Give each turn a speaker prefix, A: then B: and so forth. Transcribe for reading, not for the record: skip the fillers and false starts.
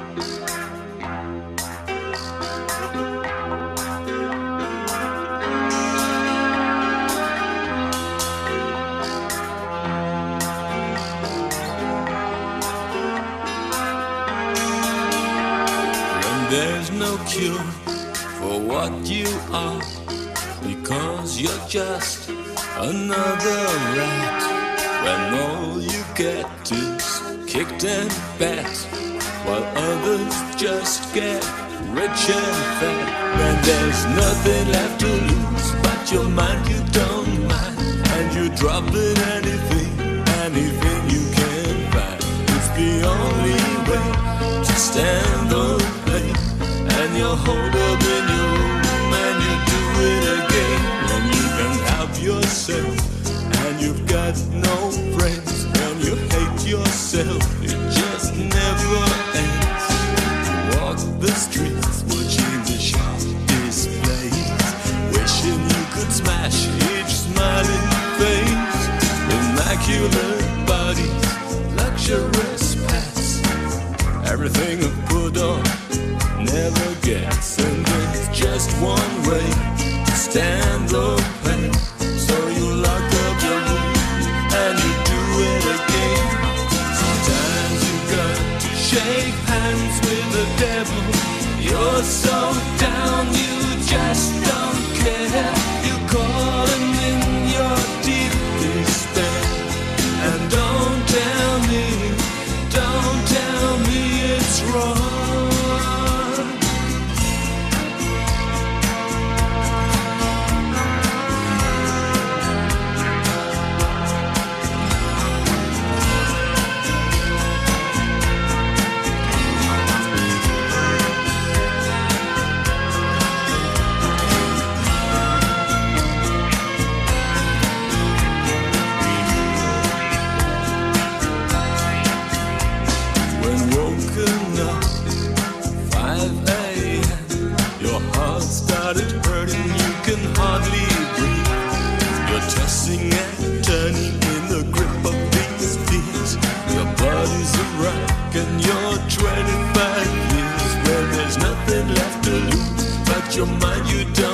A: There's no cure for what you are, because you're just another rat. When all you get is kicked and bat, while others just get rich and fat. When there's nothing left to lose but your mind, you don't mind, and you're dropping anything you can find. It's the only way to stand the pain, and you're holed up in your room and you do it again. When you can help yourself and you've got no friends, when you hate yourself, it just never ends. You walk the streets watching the show displays, wishing you could smash each smiling face. Immaculate bodies, luxurious pets, everything I put on never gets. And there's just one way to stand the pain, so you lock up your room and you do it again. Sometimes you got to shake hands with the devil. You're so down you just don't care. You call him in your deep despair, and don't tell me it's wrong. Started hurting, you can hardly breathe. You're tossing and turning in the grip of these fears. Your body's a wreck and you're 25 years. Well, there's nothing left to lose but your mind, you don't